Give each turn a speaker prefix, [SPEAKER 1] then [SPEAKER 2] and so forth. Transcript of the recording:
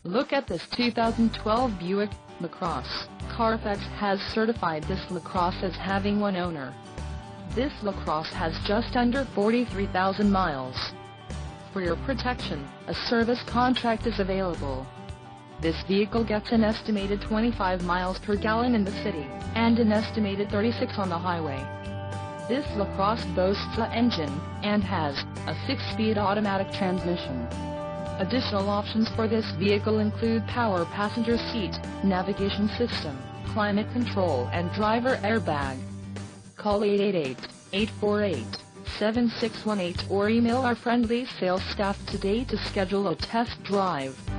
[SPEAKER 1] Look at this 2012 Buick LaCrosse. Carfax has certified this LaCrosse as having one owner. This LaCrosse has just under 43,000 miles. For your protection, a service contract is available. This vehicle gets an estimated 25 miles per gallon in the city, and an estimated 36 on the highway. This LaCrosse boasts an engine, and has a 6-speed automatic transmission. Additional options for this vehicle include power passenger seat, navigation system, climate control and driver airbag. Call 888-848-7618 or email our friendly sales staff today to schedule a test drive.